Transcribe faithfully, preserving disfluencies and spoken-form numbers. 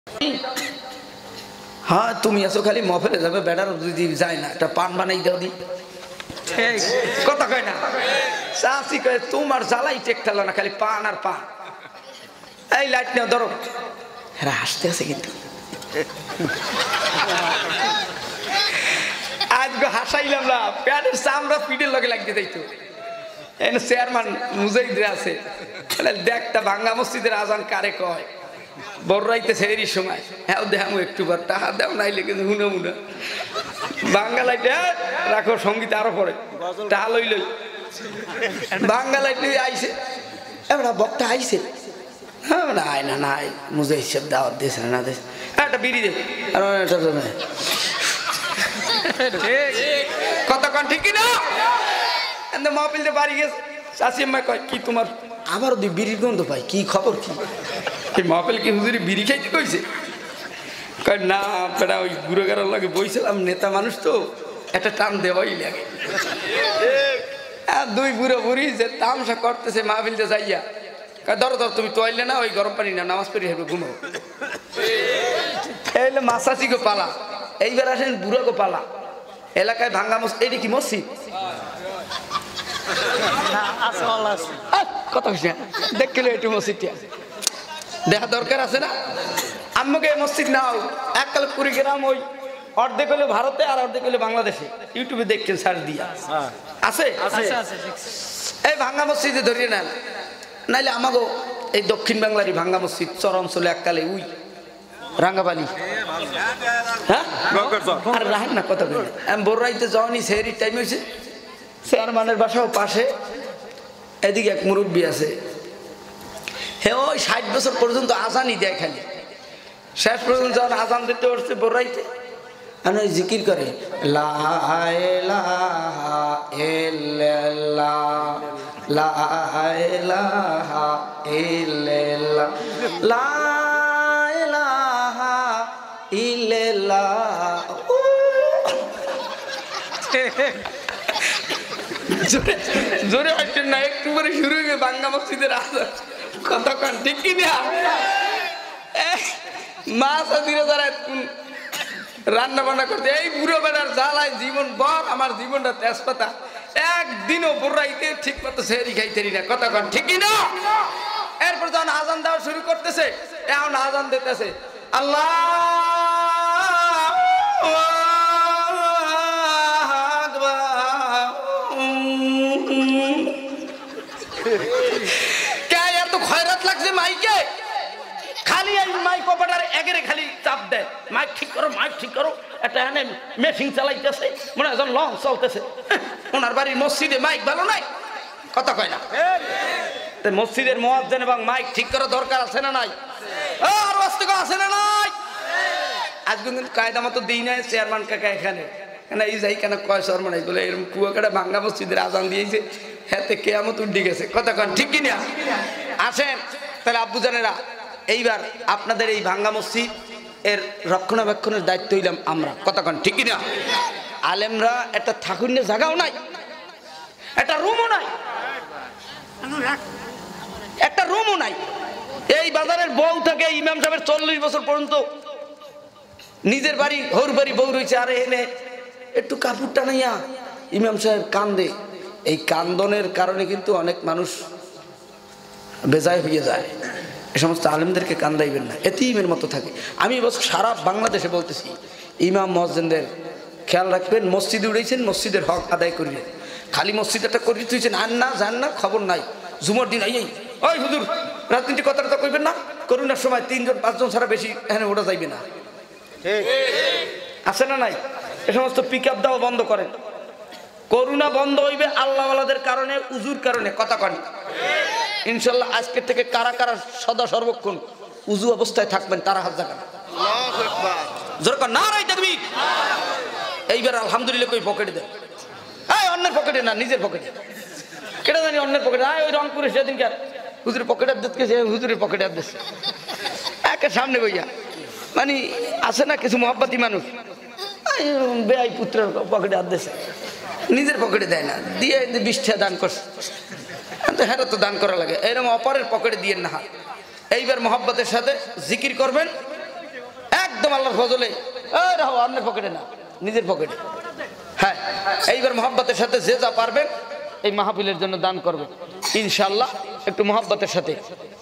হ্যাঁ তুমি আসো খালি মফেলে যাবে বেড়ার যদি যায় না একটা পান বানাই দাও দি কথা কয় না চাষি কয় তোমার জ্বালাই টেক ঠেলো না খালি পান আর পান এই লাইট নেও ধরো এরা হাসতে আছে কিন্তু আজকে হাসাইলাম না প্যান্টের চামড়া পিঠের লগে লাগতে যাইতো চেয়ারম্যান মুজাহিদরা আছে দেখটা ভাঙ্গা মসজিদের আজান কারে কয় বড় রাইতেছে এরই সময় হ্যাঁ দেখামো একটু বার টাকা দেও নাইলে কিন্তু হুনা মুনা বাঙ্গা লাইটে রাখো সঙ্গীত আরো পরে টাকা লই লই বাঙ্গা লাইটে আইসে এবার বক্তা আইসে হ্যাঁ না আয় না না আয় মুজে হিসেব দাওয়াত দিয়েছে না দিয়েছে একটা বিড়ি দে আর কতক্ষণ ঠিক না মহফিলতে বাড়ি গেছে চাষি আম্মা কয় কি তোমার আবার দুই বিড়ির গন্ধ পাই কি খবর কি মহফিল কি হুজুরি বিড়ি খাইতে কইছে কয় না পেটা ওই গুড়োগাড়ার লাগে বইছিলাম নেতা মানুষ তো একটা টান দেওয়াই লাগে দুই বুড়ো বুড়ি যে তামসা করতেছে মাহফিলতে যাইয়া কয় ধরো ধর তুমি তোয়াইলে না ওই গরম পানি না নামাজ পড়ি হেবে ঘুমাও এই হলো মাসাসি গো পালা এইবার আসেন বুড়ো গো পালা এলাকায় ভাঙ্গা মসজিদ এইটা কি মসজিদ কথা দেখলে একটু মসজিদটা দেখা দরকার আছে না আম্মুকে মসজিদ নাও এককাল কুড়িগ্রাম ওই অর্ধেক হলো ভারতে আর অর্ধেক হলো বাংলাদেশে ইউটিউবে দেখছেন সার্চ দিয়া আছে এই ভাঙ্গা মসজিদে ধরিয়ে নেন নাইলে আমাগো এই দক্ষিণ বাংলারই ভাঙ্গা মসজিদ চর অঞ্চলে এককালে উই রাঙ্গাবালি হ্যাঁ আর রাহেন না কথা বলে আমি বড় রাইতে যাওয়ানি সেহরির টাইম হয়েছে চেয়ারম্যানের বাসাও পাশে এদিকে এক মুরব্বী আছে হ্যাঁ ওই ষাট বছর পর্যন্ত আজানই দেয় খালি শেষ পর্যন্ত যখন আজান দিতে উঠছে বড় রাইতে আর ওই জিকির করে লা ইলাহা ইল্লাল্লাহ লা ইলাহা ইল্লাল্লাহ লা ইলাহা ইল্লাল্লাহ জোরে জোরে আসছেন না একটু করে শুরু হয়ে বাংলা মসজিদের আজান কতক্ষণ ঠিক কিনা মাছ দিনে যারা রান্না বান্না করতে এই বুড়ো বেড়ার জ্বালায় জীবন বর আমার জীবনটা তেজপাতা একদিনও বুড়াইতে ঠিক মতো সেরি খাইতে না কতক্ষণ ঠিক কিনা এরপর যখন আজান দেওয়া শুরু করতেছে এখন আজান দিতেছে আল্লাহ এত খয়রাত লাগছে মাইকে খালি মাইক অপারেটর এগেরে খালি চাপ দেয় মাইক ঠিক করো মাইক ঠিক করো একটা এনে মেশিন চালাইতেছে মনে হয় লং চলতেছে ওনার বাড়ির মসজিদে মাইক ভালো নাই কথা কয় না মসজিদের মুয়াজ্জিন এবং মাইক ঠিক করা দরকার আছে না নাই আর বাস্তব আছে না নাই আজকে কিন্তু কায়দা মতো দিই নাই চেয়ারম্যান কাকা এখানে কেন এই যাই কেন কয় চেয়ারম্যান বলে এরকম কুয়াকাটা ভাঙ্গা মসজিদের আজান দিয়েছে হাতে কেয়ামত উঠে গেছে কতক্ষণ ঠিক কিনা আসেন তাহলে আব্বুজানেরা এইবার আপনাদের এই ভাঙ্গা মসজিদ এর রক্ষণাবেক্ষণের দায়িত্ব হইলাম আমরা কতক্ষণ ঠিক কিনা আলেমরা একটা থাকুনের জায়গাও নাই একটা রুমও নাই একটা রুমও নাই এই বাজারের বউ থেকে ইমাম সাহেবের চল্লিশ বছর পর্যন্ত নিজের বাড়ি হৌর বাড়ি বউ রয়েছে আরে এনে একটু কাপড়টা নাইয়া ইমাম সাহেব কান্দে এই কান্দনের কারণে কিন্তু অনেক মানুষ বেজায় হয়ে যায় এ সমস্ত আলেমদেরকে কান্দাইবেন না এতিমের মতো থাকে আমি বছর সারা বাংলাদেশে বলতেছি ইমাম মুয়াজ্জিনদের খেয়াল রাখবেন মসজিদে উঠেছেন মসজিদের হক আদায় করিলেন খালি মসজিদ একটা করে তুইছেন আন না যান না খবর নাই জুমার দিন এই ওই হুজুর রাজনীতি কথাটা কইবেন না করোনার সময় তিনজন পাঁচজন ছাড়া বেশি এখানে ওঠা যাইবে না আছে না নাই এ সমস্ত পিক আপ দেওয়া বন্ধ করেন করোনা বন্ধ হইবে আল্লাহওয়ালাদের কারণে উজুর কারণে কথা কন ইনশাল্লাহ আজকে থেকে কারা কারা সদা সর্বক্ষণ উজু অবস্থায় থাকবেন তারা হাত জাগান যেরকম নারাই তাকবীর এইবার আলহামদুলিল্লাহ কই পকেটে দেন এই অন্যের পকেটে না নিজের পকেটে কেটে জানি অন্যের পকেটে আয় ওই রংপুরে সেদিনকার হুজুরের পকেটে দিতে হুজুরের পকেটে দিচ্ছে একে সামনে বইয়া মানে আছে না কিছু মহব্বতী মানুষ বেআই পুত্রের পকেটে হাত দিয়েছে নিজের পকেটে দেয় না দিয়ে বিশ টাকা দান করছে হ্যাঁ তো দান করা লাগে এরকম অপরের পকেটে দিয়ে না হাত এইবার মহব্বতের সাথে জিকির করবেন একদম আল্লাহর ফজলে এই রাহো আপনার পকেটে না নিজের পকেটে হ্যাঁ এইবার মহব্বতের সাথে যে যা পারবেন এই মাহফিলের জন্য দান করবেন ইনশাআল্লাহ একটু মহব্বতের সাথে